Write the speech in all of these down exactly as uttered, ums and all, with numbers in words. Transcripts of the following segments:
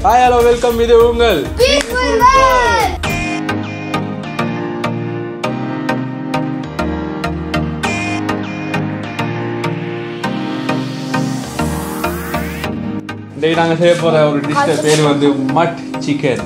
Hi, hello, welcome இது உங்கள் Peaceful World. டேய் நாங்க செய்ய போற ஒரு டிஷ் பேர் வந்து மட் சிக்கன்.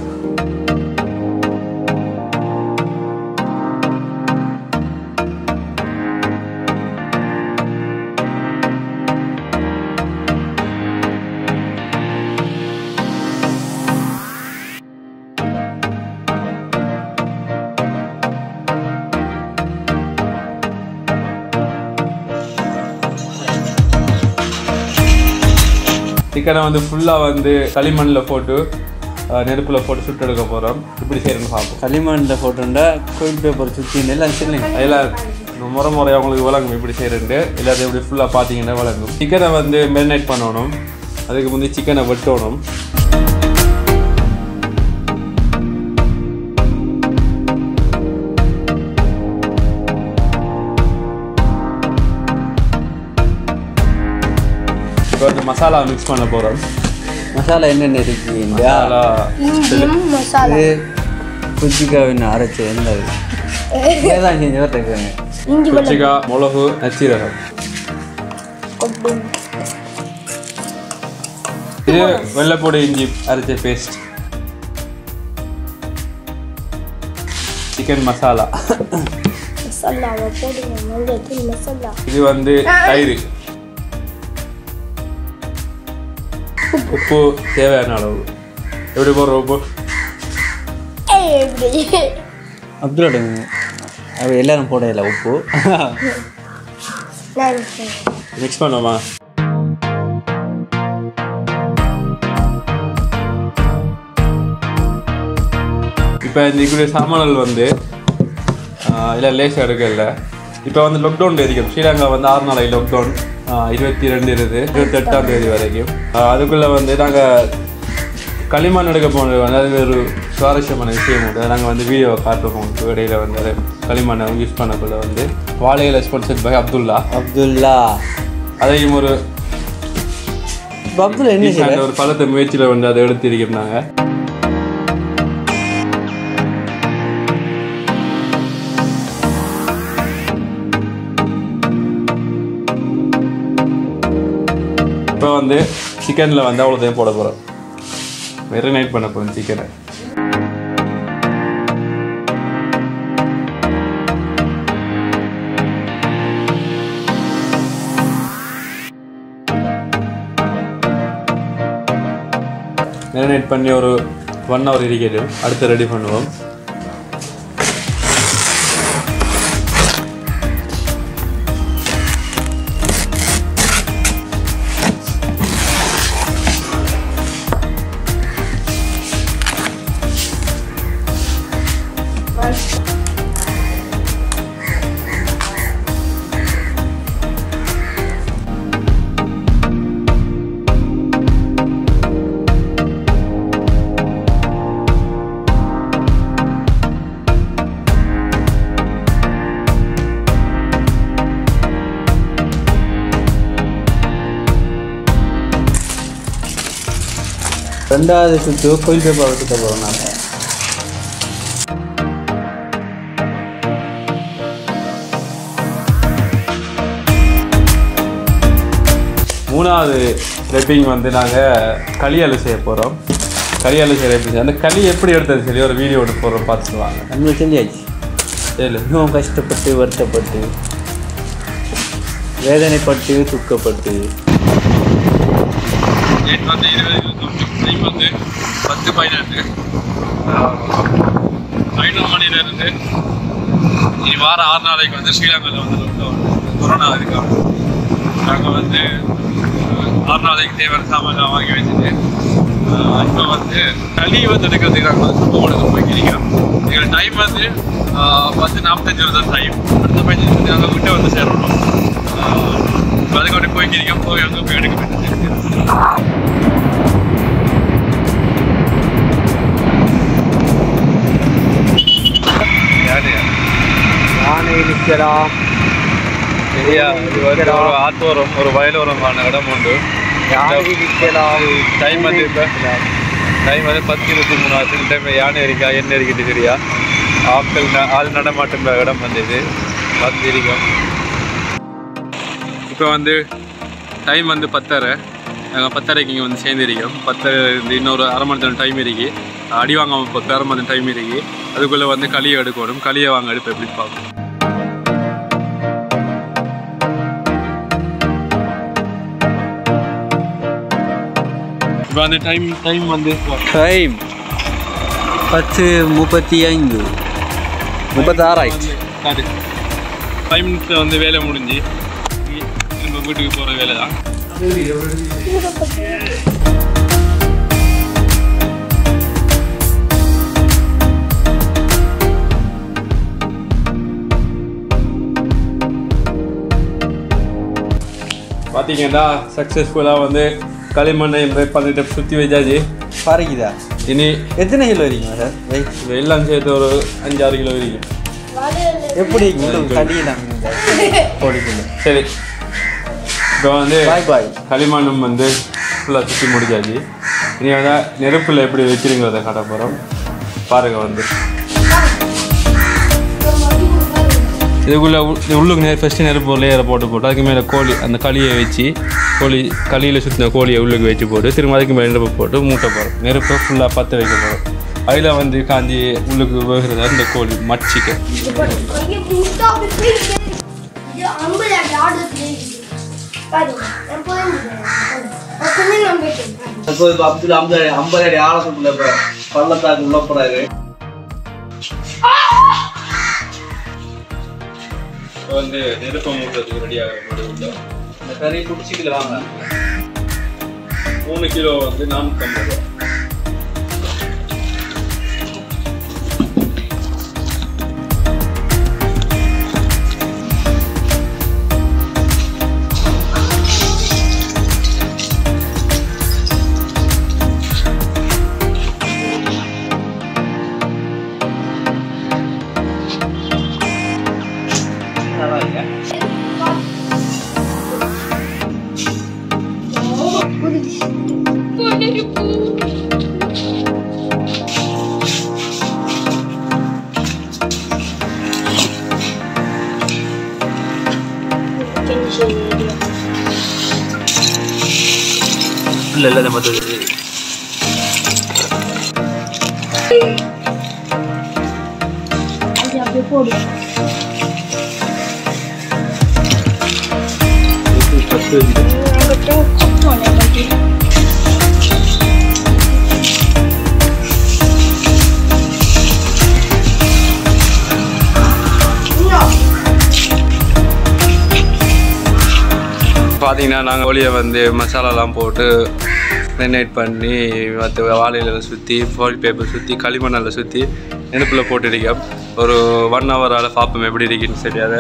சிக்கனை வந்து ஃபுல்லாக வந்து களிமண்ணில் போட்டு நெருப்பில் போட்டு சுட்டு எடுக்க போகிறோம். இப்படி செய்யணும்னு பார்ப்போம். களிமண்ணில் போட்டுண்டா கோயில் பேப்பர் சுற்றி எல்லாம் சொல்லுங்க. அதில் முறை முறையாக அவங்களுக்கு விளங்கும் இப்படி செய்கிறேன்ட்டு எல்லாத்தையும் இப்படி ஃபுல்லாக பார்த்தீங்கன்னா விளங்கும். சிக்கனை வந்து மெரினேட் பண்ணணும். அதுக்கு முந்தைய சிக்கனை வெட்டணும். இப்போ வந்து மசாலா மிக்ஸ் பண்ண போகிறோம். மசாலா என்னென்ன இருக்கு? மசாலா மசாலா குச்சிக்காவின் அரைச்சி என்ன தான் செஞ்சு வரட்டுருக்காங்க. குச்சிக்கா, மிளகு, நச்சீரகம். இது வெள்ளைப்பூடு இஞ்சி அரைச்ச பேஸ்ட். சிக்கன் மசாலா. இது வந்து தயிர். உப்பு தேவையான அளவு. எப்படி போடுற உப்பு? அப்துல்லா அது எல்லாரும் போடல உப்பு. மிக்ஸ் பண்ணுவோமா? இப்போ இந்த இப்படி சாமான்கள் வந்து இல்லை லேசாக எடுக்கல. இப்போ வந்து லாக்டவுன் இருக்கும். ஸ்ரீலங்கா வந்து ஆறு நாளைக்கு லாக்டவுன். இருபத்தி ரெண்டு இருக்குது இருபத்தி எட்டாம் தேதி வரைக்கும். அதுக்குள்ளே வந்து நாங்கள் களிமண் எடுக்க போனது வந்து அது ஒரு சுவாரஸ்யமான விஷயம் உண்டு. நாங்கள் வந்து வீடியோவை காட்டுவோம். இடையில வந்து களிமண்ணை யூஸ் பண்ணக்குள்ள வந்து வாழையில ஸ்பான்சர்ட் பை அப்துல்லா அப்துல்லா அதையும் ஒரு அப்துல்லா என்ன ஒரு பலத்த முயற்சியில் வந்து அதை எடுத்திருக்கோம் நாங்கள். இப்போ வந்து சிக்கனில் வந்து அவ்வளோதையும் போட போகிறோம். மெரினேட் பண்ண போகிறோம் சிக்கனை. மெரினேட் பண்ணி ஒரு ஒன் ஹவர் இருக்கட்டும். அடுத்து ரெடி பண்ணுவோம். ரெண்டாவது சுற்று கோயில் பேப்பர் சுற்ற போகிறோம். நாங்கள் மூணாவது ரெப்பிங் வந்து நாங்கள் களியால் செய்ய போகிறோம். களியால் செய்ய எப்படி அந்த களி எப்படி எடுத்தது சரி ஒரு வீடியோ எடுத்து போகிறோம். பார்த்துக்குவாங்க. நம்மளுக்கு சொல்லியாச்சு. சரி இன்னும் கஷ்டப்பட்டு வருத்தப்பட்டு வேதனைப்பட்டு துக்கப்பட்டு டேட் வந்து இருபது டைம் வந்து பத்து பதினெட்டு ஐநூறு மணிலேருந்து இனி வார ஆறு நாளைக்கு வந்து ஸ்ரீலங்காவில் வந்து கொரோனா இருக்காங்க. நாங்கள் வந்து ஆறு நாளைக்கு தேவையான சாமான்லாம் வாங்கி வச்சுட்டு இப்போ வந்து களி வந்து எடுக்கிறதுக்கு நாங்கள் வந்து கும்பகோணத்துக்கு போய்க்கிறோம். எங்கள் டைம் வந்து பத்து நாற்பத்தஞ்சு வருஷம் டைம். அடுத்த பதினஞ்சு வந்து நாங்கள் வீட்டை வந்து சேரணும். அதுக்கு அப்படி போய்க்கிறோம். போய் அங்கே போய் எடுக்க வேண்டியது. யானை நிற்கலாம். சரியா? இது வந்து ஒரு ஆத்தோரம் ஒரு வயலோரமான இடம் உண்டு. யானை நிற்கலாம். டைம் வந்து இப்போ டைம் வந்து பத்து இருபத்தி மூணு ஆச்சு. டைம் யானை இருக்கா என்ன இருக்குது சரியா ஆட்கள் ஆள் நடமாட்டம் இடம் வந்தது வந்து இருக்கோம். இப்போ வந்து டைம் வந்து பத்தரை. நாங்கள் பத்தரைக்கு இங்கே வந்து சேர்ந்துருக்கோம். பத்தரை இன்னொரு அரை மணி நேரம் டைம் இருக்கு. அடி வாங்க பத்து அரை மணி டைம் இருக்கு. அதுக்குள்ளே வந்து களியை எடுக்கணும். களியை வாங்க எடுப்போம் எப்படின்னு பார்க்கணும். இப்போ அந்த டைம் டைம் வந்து டைம் பத்து முப்பத்தி ஐந்து முப்பத்தாறாயிடுச்சு. அது ஃபைவ் மினிட்ஸில் வந்து வேலை முடிஞ்சு திரும்ப வீட்டுக்கு போகிற வேலை தான். பார்த்தீங்கன்னா சக்ஸஸ்ஃபுல்லாக வந்து களிமண்ணை பண்ணிட்டு சுற்றி வச்சாச்சு. பாருக்குதா இனி எத்தனை கிலோ வரைக்கும் சார் வெயிட்? எல்லாம் சேர்த்து ஒரு அஞ்சாறு கிலோ வரைக்கும். எப்படி கடியெல்லாம் போடுக்கணும். சரி இப்போ வந்து பாய் பாய். களிமண்ணும் வந்து ஃபுல்லாக சுற்றி முடிச்சாச்சு. இனி வந்து நெருப்பில் எப்படி வைக்கிறீங்கிறத காட்ட போகிறோம். பாருங்கள் வந்து இதுக்குள்ளே உள்ளுக்கு நேர் ஃபஸ்ட்டு நெருப்பு லேயரை போட்டு போட்டு அதுக்கு மேலே கோழி அந்த களியை வச்சு கோழி களியில் சுற்றின கோழியை உள்ளுக்கு வச்சு போட்டு திரும்ப அதுக்கு மேலே நெருப்பு போட்டு மூட்டை போகிறோம். நெருப்பை ஃபுல்லாக பற்ற வைக்க போகிறோம். அதில் வந்து காஞ்சி உள்ளுக்கு வேகிறதா இந்த கோழி மச்சிக்க. அப்துல் ஐம்பது ஐம்பது அடி ஆழத்துக்குள்ள பள்ளத்தாக்கு உள்ள போறாரு. வந்து நெருப்பை மூட்டுறதுக்கு ரெடியாக இந்த கறி பிடிச்சிக்கல வாங்க. மூணு கிலோ வந்து நானூற்றம்பது ரூபா. இல்ல இல்ல நம்ம அது அப்படியே போடு. பார்த்தீங்கன்னா நாங்கள் கோழியை வந்து மசாலாலாம் போட்டு மேரினேட் பண்ணி மற்ற வாழையில சுற்றி ஃபாயில் பேப்பர் சுற்றி களிமண்ணில் சுற்றி நெருப்பில் போட்டுருக்கோம். ஒரு ஒன் ஹவரால் பார்ப்போம் எப்படி இருக்குன்னு தெரியாத.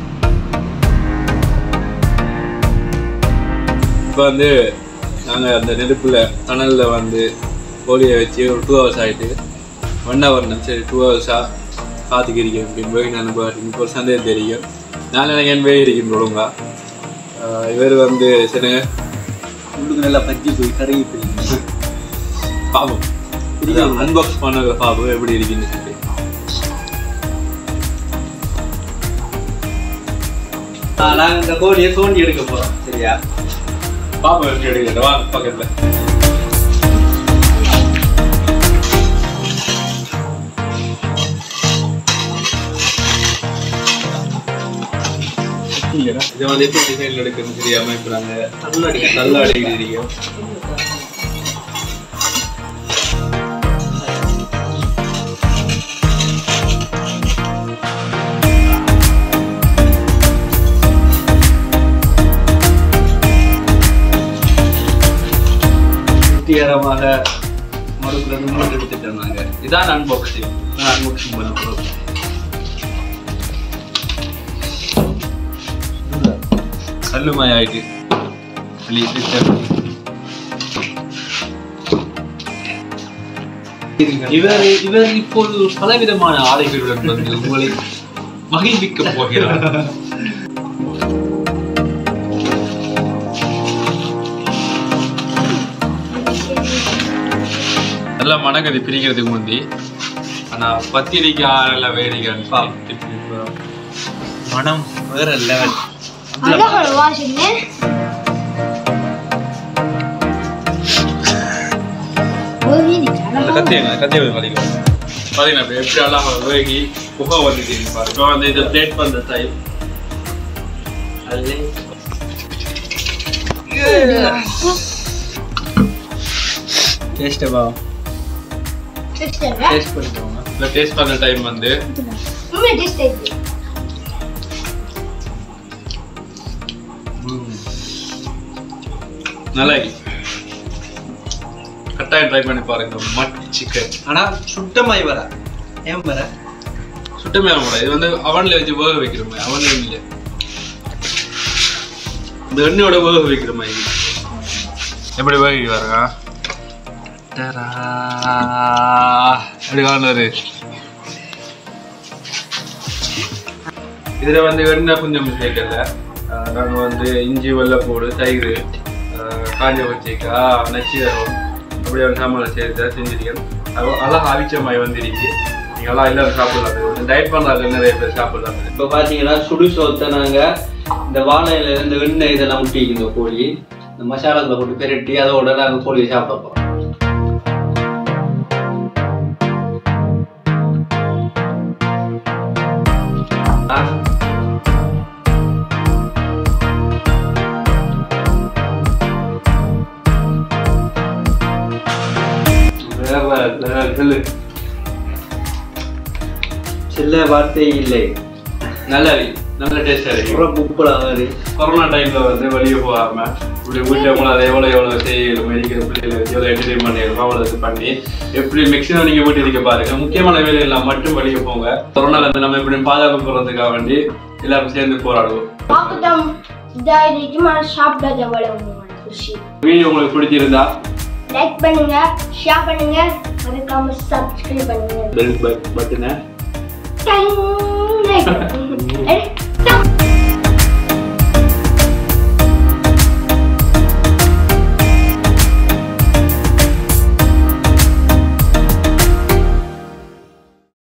இப்போ வந்து நாங்கள் அந்த நெருப்பில் தணலில் வந்து கோழியை வச்சு ஒரு டூ ஹவர்ஸ் ஆகிட்டு ஒன் ஹவர் சரி டூ ஹவர்ஸாக காத்துக்கு இருக்கேன் அப்படின்னு போய் நான் இப்போ ஒரு சந்தேகம் தெரியும். நான் எனக்கு போய் இருக்கேன் ஒழுங்கா. இவர் வந்து சரி உள்ளுக்கு நல்லா பற்றி போய் கருகி போய் பாபம் அன்பாக்ஸ் பண்ண பாபம் எப்படி இருக்குன்னு சொல்லி நாங்கள் இந்த கோழியை தோண்டி எடுக்க போகிறோம். சரியா பாபம் எப்படி எடுக்கிற வா பக்கத்தில். இதை வந்து எப்படி டிசைன் எடுக்கணும்னு தெரியாம இப்போ நாங்கள் தள்ளாடி தள்ளாடி இருக்கோம். வெற்றிகரமாக மறுபுற ரிமோட் எடுத்துட்டோம். நாங்கள் இதான் அன்பாக்சிங். நான் அன்பாக்சிங் பண்ண போகிறோம். கல்லுமாய் ஆயிட்டு இவர் இவர் இப்போது பலவிதமான ஆடைகளுடன் வந்து உங்களை மகிழ்விக்க போகிறார். நல்லா மனகதி பிரிக்கிறதுக்கு முந்தி ஆனால் பத்திரிக்காய் நல்லா வேடிக்கைன்னு மனம் வேற லெவல். கத்தியங்க கத்திய வலிக்கும் பார்த்தீங்கன்னா இப்போ எப்படி எல்லாம் வேகி புகை வந்துட்டு பாரு. இப்போ வந்து இதை பிளேட் பண்ணுற டைம் அது டேஸ்ட் பா டேஸ்ட் பண்ணிக்கோங்க. இல்லை டேஸ்ட் பண்ணுற டைம் வந்து நல்லா கட்டாயம் ட்ரை பண்ணி பாருங்க. மட் சிக்கன் ஆனால் சுட்டமாய் வர ஏன் வர சுட்டமே கூட இது வந்து அவனில் வச்சு வேக வைக்கிற மாதிரி அவன்ல இல்லை இந்த எண்ணெயோட வேக வைக்கிற மாதிரி எப்படி வேகி வரங்க எப்படி காணாரு. இதில் வந்து எண்ணெய் கொஞ்சம் சேர்க்கல. நாங்கள் வந்து இஞ்சி வெள்ளைப்பூடு தயிர் காஞ்ச வச்சிக்காய் நச்சீரகம் அப்படியே வந்து சாமான் சேர்த்து செஞ்சிருக்கேன். அழகாக அவிச்ச மாதிரி வந்துருக்கு. நீங்கள்லாம் எல்லாரும் சாப்பிடலாம். டயட் பண்ணுறாங்க நிறைய பேர் சாப்பிடலாம். இப்போ பார்த்தீங்கன்னா சுடு சோத்தை நாங்கள் இந்த வாழையில இந்த எண்ணெய் இதெல்லாம் ஊட்டிக்கு இந்த கோழி இந்த மசாலாவில் போட்டு பெரட்டி அதோட நாங்கள் கோழியை சாப்பிட போகிறோம். சில வார்த்தை இல்லை. நல்லா இருக்கு, நல்ல டேஸ்டாக இருக்கு. கொரோனா டைமில் வந்து வெளியே போகாமல் இப்படி வீட்டில் உங்களால் எவ்வளோ எவ்வளோ செய்யணும் மெடிக்கிற பிள்ளைகளை வச்சு எவ்வளோ என்டர்டைன் பண்ணிடணும் அவ்வளோ இது பண்ணி எப்படி மேக்ஸிமம் நீங்கள் வீட்டு இருக்க பாருங்க. முக்கியமான வேலையெல்லாம் மட்டும் வெளியே போங்க. கொரோனால இருந்து நம்ம எப்படி பாதுகாப்பு போகிறதுக்காக வேண்டி எல்லாரும் சேர்ந்து போராடுவோம். வீடியோ உங்களுக்கு பிடிச்சிருந்தா லைக் பண்ணுங்க, ஷேர் பண்ணுங்க, மறக்காம சப்ஸ்கிரைப் பண்ணுங்க. பெல் பட்டனை டைம் லைக்